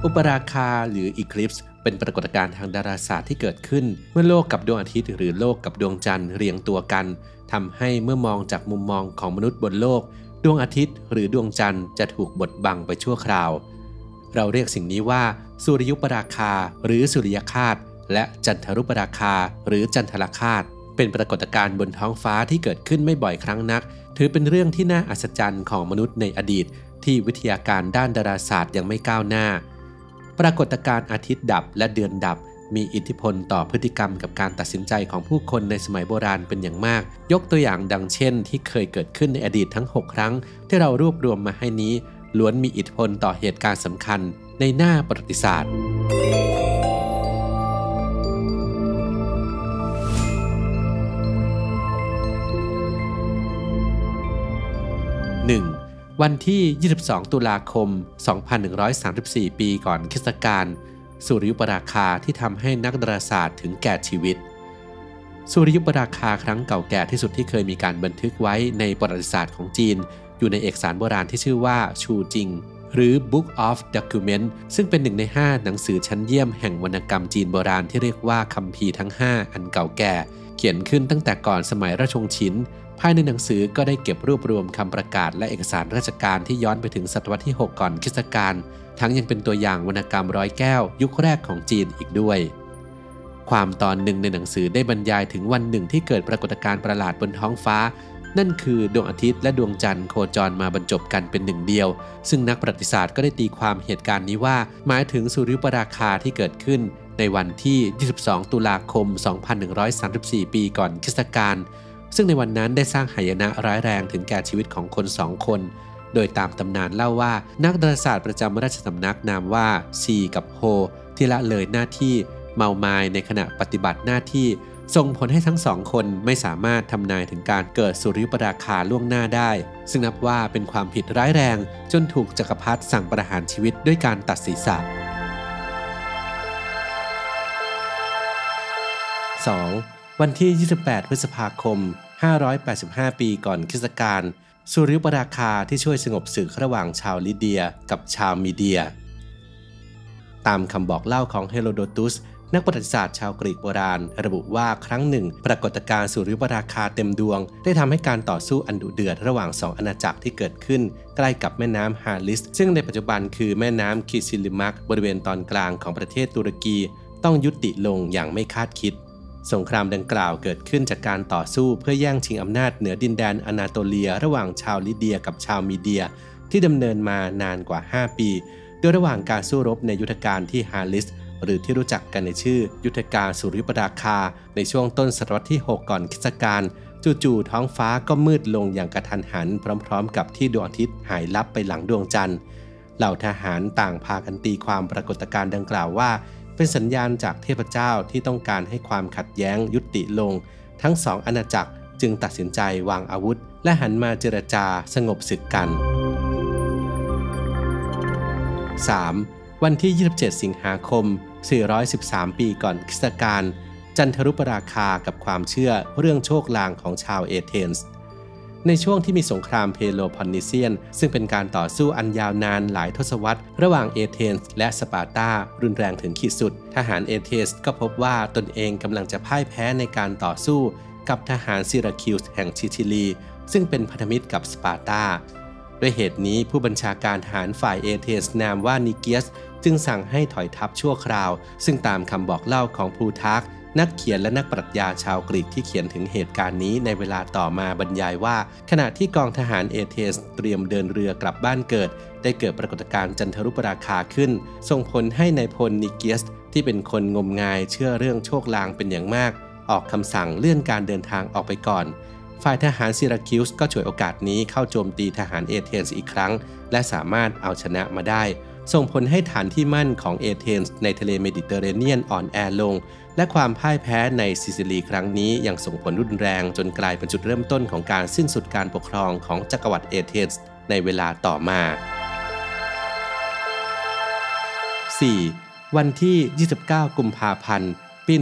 อุปราคาหรืออีคลิปส์เป็นปรากฏการณ์ทางดาราศาสตร์ที่เกิดขึ้นเมื่อโลกกับดวงอาทิตย์หรือโลกกับดวงจันทร์เรียงตัวกันทำให้เมื่อมองจากมุมมองของมนุษย์บนโลกดวงอาทิตย์หรือดวงจันทร์จะถูกบดบังไปชั่วคราวเราเรียกสิ่งนี้ว่าสุริยุปราคาหรือสุริยคราสและจันทรุปราคาหรือจันทรคราสเป็นปรากฏการณ์บนท้องฟ้าที่เกิดขึ้นไม่บ่อยครั้งนักถือเป็นเรื่องที่น่าอัศจรรย์ของมนุษย์ในอดีตที่วิทยาการด้านดาราศาสตร์ยังไม่ก้าวหน้าปรากฏการณ์อาทิตย์ดับและเดือนดับมีอิทธิพลต่อพฤติกรรมกับการตัดสินใจของผู้คนในสมัยโบราณเป็นอย่างมากยกตัวอย่างดังเช่นที่เคยเกิดขึ้นในอดีตทั้ง6ครั้งที่เรารวบรวมมาให้นี้ล้วนมีอิทธิพลต่อเหตุการณ์สำคัญในหน้าประวัติศาสตร์ 1. วันที่22ตุลาคม2134ปีก่อนคริสตกาลสุริยุปราคาที่ทำให้นักดาราศาสตร์ถึงแก่ชีวิตสุริยุปราคาครั้งเก่าแก่ที่สุดที่เคยมีการบันทึกไว้ในประวัติศาสตร์ของจีนอยู่ในเอกสารโบราณที่ชื่อว่าชูจิงหรือ Book of Document ซึ่งเป็น1ใน5หนังสือชั้นเยี่ยมแห่งวรรณกรรมจีนโบราณที่เรียกว่าคัมภีร์ทั้ง5อันเก่าแก่เขียนขึ้นตั้งแต่ก่อนสมัยราชวงศ์ฉินภายในหนังสือก็ได้เก็บรวบรวมคำประกาศและเอกสารราชการที่ย้อนไปถึงศตวรรษที่6ก่อนคริสตกาลทั้งยังเป็นตัวอย่างวรรณกรรมร้อยแก้วยุคแรกของจีนอีกด้วยความตอนหนึ่งในหนังสือได้บรรยายถึงวันหนึ่งที่เกิดปรากฏการณ์ประหลาดบนท้องฟ้านั่นคือดวงอาทิตย์และดวงจันทร์โคจรมาบรรจบกันเป็นหนึ่งเดียวซึ่งนักประวัติศาสตร์ก็ได้ตีความเหตุการณ์นี้ว่าหมายถึงสุริยุปราคาที่เกิดขึ้นในวันที่22ตุลาคม2134ปีก่อนคริสตกาลซึ่งในวันนั้นได้สร้างหายนะร้ายแรงถึงแก่ชีวิตของคน2คนโดยตามตำนานเล่าว่านักดาราศาสตร์ประจำราชสำนักนามว่าซีกับโฮที่ละเลยหน้าที่เมามายในขณะปฏิบัติหน้าที่ส่งผลให้ทั้ง2คนไม่สามารถทำนายถึงการเกิดสุริยุปราคาล่วงหน้าได้ซึ่งนับว่าเป็นความผิดร้ายแรงจนถูกจักรพรรดิสั่งประหารชีวิตด้วยการตัดศีรษะ 2. วันที่28พฤษภาคม585ปีก่อนคริสตกาลสุริยุปราคาที่ช่วยสงบศึกระหว่างชาวลิเดียกับชาวมีเดียตามคำบอกเล่าของเฮโรโดตุสนักประวัติศาสตร์ชาวกรีกโบราณระบุว่าครั้งหนึ่งปรากฏการณ์สุริยุปราคาเต็มดวงได้ทำให้การต่อสู้อันดุเดือดระหว่าง2อาณาจักรที่เกิดขึ้นใกล้กับแม่น้ำฮาลิสซึ่งในปัจจุบันคือแม่น้ำคิซิลิมักบริเวณตอนกลางของประเทศตุรกีต้องยุติลงอย่างไม่คาดคิดสงครามดังกล่าวเกิดขึ้นจากการต่อสู้เพื่อแย่งชิงอำนาจเหนือดินแดนอนาโตเลียระหว่างชาวลิเดียกับชาวมีเดียที่ดำเนินมานานกว่า5ปีโดยระหว่างการสู้รบในยุทธการที่ฮาลิสหรือที่รู้จักกันในชื่อยุทธการสุริยุปราคาในช่วงต้นศตวรรษที่6ก่อนคริสตกาลจู่ๆท้องฟ้าก็มืดลงอย่างกระทันหันพร้อมๆกับที่ดวงอาทิตย์หายลับไปหลังดวงจันทร์เหล่าทหารต่างพากันตีความปรากฏการณ์ดังกล่าวว่าเป็นสัญญาณจากเทพเจ้าที่ต้องการให้ความขัดแย้งยุติลงทั้ง2อาณาจักรจึงตัดสินใจวางอาวุธและหันมาเจรจาสงบศึกกัน 3. วันที่27สิงหาคม413ปีก่อนคริสตกาลจันทรุปราคากับความเชื่อเรื่องโชคลางของชาวเอเธนส์ในช่วงที่มีสงครามเพโลพอนนีเซียนซึ่งเป็นการต่อสู้อันยาวนานหลายทศวรรษระหว่างเอเธนส์และสปาร์ตารุนแรงถึงขีดสุดทหารเอเธนส์ก็พบว่าตนเองกำลังจะพ่ายแพ้ในการต่อสู้กับทหารซิราคิวส์แห่งซิซิลีซึ่งเป็นพันธมิตรกับสปาร์ตาด้วยเหตุนี้ผู้บัญชาการทหารฝ่ายเอเธนส์นามว่านิเกียสจึงสั่งให้ถอยทัพชั่วคราวซึ่งตามคำบอกเล่าของพลูทาร์กนักเขียนและนักปรัชญาชาวกรีกที่เขียนถึงเหตุการณ์นี้ในเวลาต่อมาบรรยายว่าขณะที่กองทหารเอเธนส์เตรียมเดินเรือกลับบ้านเกิดได้เกิดปรากฏการณ์จันทรุปราคาขึ้นส่งผลให้นายพลนิเกียสที่เป็นคนงมงายเชื่อเรื่องโชคลางเป็นอย่างมากออกคำสั่งเลื่อนการเดินทางออกไปก่อนฝ่ายทหารซิราคิวส์ก็ฉวยโอกาสนี้เข้าโจมตีทหารเอเธนส์อีกครั้งและสามารถเอาชนะมาได้ส่งผลให้ฐานที่มั่นของเอเธนส์ในทะเลเมดิเตอร์เรเนียนอ่อนแอลงและความพ่ายแพ้ในซิซิลีครั้งนี้ยังส่งผลรุนแรงจนกลายเป็นจุดเริ่มต้นของการสิ้นสุดการปกครองของจักรวรรดิเอเธนส์ในเวลาต่อมา 4. วันที่29กุมภาพันธ์ปี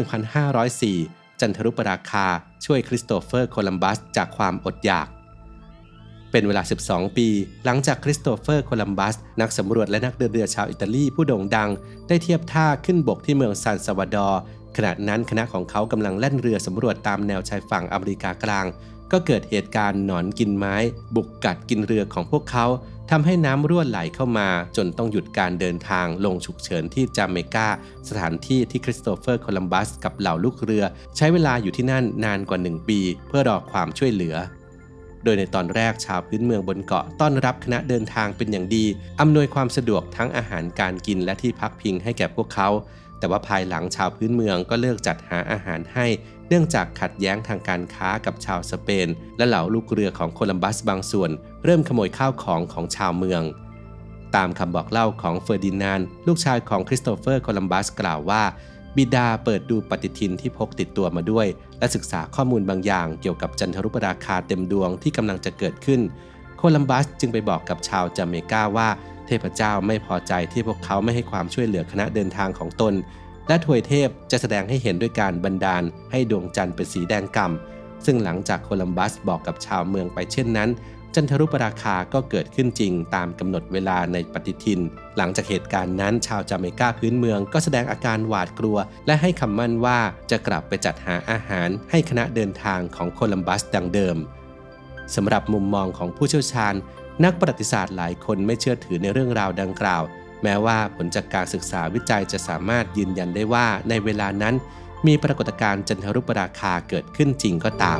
1504จันทรุปราคาช่วยคริสโตเฟอร์โคลัมบัสจากความอดอยากเป็นเวลา 12 ปีหลังจากคริสโตเฟอร์โคลัมบัสนักสำรวจและนักเดินเรือชาวอิตาลีผู้โด่งดังได้เทียบท่าขึ้นบกที่เมืองซานซาวาดอร์ขณะนั้นคณะของเขากำลังแล่นเรือสำรวจตามแนวชายฝั่งอเมริกากลางก็เกิดเหตุการณ์หนอนกินไม้บุกกัดกินเรือของพวกเขาทำให้น้ำรั่วไหลเข้ามาจนต้องหยุดการเดินทางลงฉุกเฉินที่จาเมกาสถานที่ที่คริสโตเฟอร์โคลัมบัสกับเหล่าลูกเรือใช้เวลาอยู่ที่นั่นนานกว่า1 ปีเพื่อรอความช่วยเหลือโดยในตอนแรกชาวพื้นเมืองบนเกาะต้อนรับคณะเดินทางเป็นอย่างดีอำนวยความสะดวกทั้งอาหารการกินและที่พักพิงให้แก่พวกเขาแต่ว่าภายหลังชาวพื้นเมืองก็เลิกจัดหาอาหารให้เนื่องจากขัดแย้งทางการค้ากับชาวสเปนและเหล่าลูกเรือของโคลัมบัสบางส่วนเริ่มขโมยข้าวของชาวเมืองตามคำบอกเล่าของเฟอร์ดินานด์ลูกชายของคริสโตเฟอร์โคลัมบัสกล่าวว่าบิดาเปิดดูปฏิทินที่พกติดตัวมาด้วยและศึกษาข้อมูลบางอย่างเกี่ยวกับจันทรุปราคาเต็มดวงที่กำลังจะเกิดขึ้นโคลัมบัสจึงไปบอกกับชาวจาเมกาว่าเทพเจ้าไม่พอใจที่พวกเขาไม่ให้ความช่วยเหลือคณะเดินทางของตนและทวยเทพจะแสดงให้เห็นด้วยการบันดาลให้ดวงจันทร์เป็นสีแดงก่ำซึ่งหลังจากโคลัมบัสบอกกับชาวเมืองไปเช่นนั้นจันทรุปราคาก็เกิดขึ้นจริงตามกำหนดเวลาในปฏิทินหลังจากเหตุการณ์นั้นชาวจาเมกาพื้นเมืองก็แสดงอาการหวาดกลัวและให้คำมั่นว่าจะกลับไปจัดหาอาหารให้คณะเดินทางของโคลัมบัสดังเดิมสำหรับมุมมองของผู้เชี่ยวชาญนักประวัติศาสตร์หลายคนไม่เชื่อถือในเรื่องราวดังกล่าวแม้ว่าผลจากการศึกษาวิจัยจะสามารถยืนยันได้ว่าในเวลานั้นมีปรากฏการณ์จันทรุปราคาเกิดขึ้นจริงก็ตาม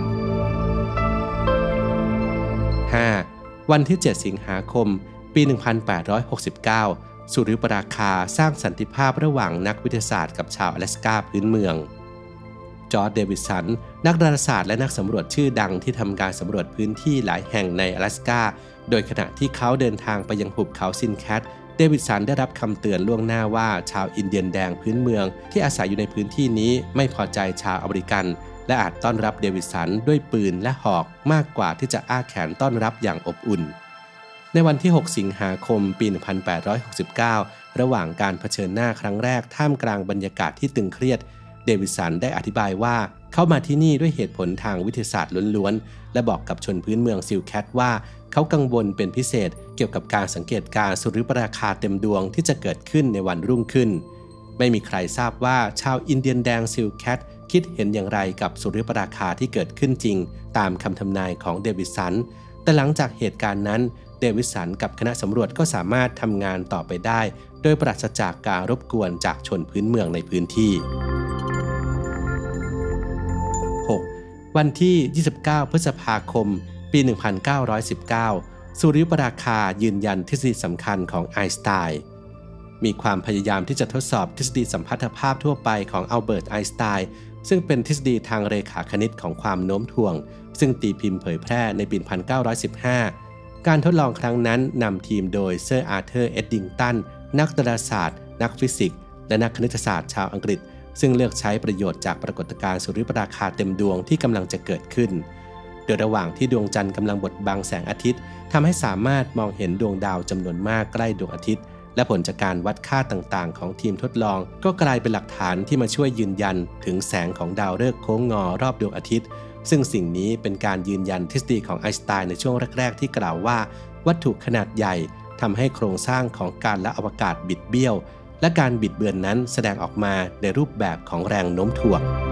5. วันที่ 7 สิงหาคม ปี 1869 สุริยุปราคาสร้างสันติภาพระหว่างนักวิทยาศาสตร์กับชาวอลาสกาพื้นเมืองจอร์จ เดวิดสันนักดาราศาสตร์และนักสำรวจชื่อดังที่ทำการสำรวจพื้นที่หลายแห่งในอลาสกาโดยขณะที่เขาเดินทางไปยังหุบเขาซินแคทเดวิดสันได้รับคำเตือนล่วงหน้าว่าชาวอินเดียนแดงพื้นเมืองที่อาศัยอยู่ในพื้นที่นี้ไม่พอใจชาวอเมริกันและอาจต้อนรับเดวิดสันด้วยปืนและหอกมากกว่าที่จะอ้าแขนต้อนรับอย่างอบอุ่นในวันที่ 6 สิงหาคม ปี 1869 ระหว่างการเผชิญหน้าครั้งแรกท่ามกลางบรรยากาศที่ตึงเครียดเดวิดสันได้อธิบายว่าเขามาที่นี่ด้วยเหตุผลทางวิทยาศาสตร์ล้วนๆและบอกกับชนพื้นเมืองซิลแคทว่าเขากังวลเป็นพิเศษเกี่ยวกับการสังเกตการณ์สุริยุปราคาเต็มดวงที่จะเกิดขึ้นในวันรุ่งขึ้นไม่มีใครทราบว่าชาวอินเดียนแดงซิลแคทคิดเห็นอย่างไรกับสุริยุปราคาที่เกิดขึ้นจริงตามคำทำนายของเดวิดสันแต่หลังจากเหตุการณ์นั้นเดวิดสันกับคณะสำรวจก็สามารถทำงานต่อไปได้โดยปราศจากการรบกวนจากชนพื้นเมืองในพื้นที่ 6. วันที่ 29 พฤษภาคม ปี 1919 สุริยุปราคายืนยันทฤษฎีสำคัญของไอน์สไตน์มีความพยายามที่จะทดสอบทฤษฎีสัมพัทธภาพทั่วไปของอัลเบิร์ตไอน์สไตน์ซึ่งเป็นทฤษฎีทางเรขาคณิตของความโน้มถ่วงซึ่งตีพิมพ์เผยแพร่ในปี 1915 การทดลองครั้งนั้นนำทีมโดยเซอร์อาร์เธอร์ เอ็ดดิงตันนักดาราศาสตร์นักฟิสิกส์และนักคณิตศาสตร์ชาวอังกฤษซึ่งเลือกใช้ประโยชน์จากปรากฏการณ์สุริยุปราคาเต็มดวงที่กำลังจะเกิดขึ้นโดยระหว่างที่ดวงจันทร์กำลังบดบังแสงอาทิตย์ทำให้สามารถมองเห็นดวงดาวจำนวนมากใกล้ดวงอาทิตย์และผลจากการวัดค่าต่างๆของทีมทดลองก็กลายเป็นหลักฐานที่มาช่วยยืนยันถึงแสงของดาวฤกษ์โค้งงอรอบดวงอาทิตย์ซึ่งสิ่งนี้เป็นการยืนยันทฤษฎีของไอน์สไตน์ในช่วงแรกๆที่กล่าวว่าวัตถุขนาดใหญ่ทำให้โครงสร้างของการละอวกาศบิดเบี้ยวและการบิดเบือนนั้นแสดงออกมาในรูปแบบของแรงโน้มถ่วง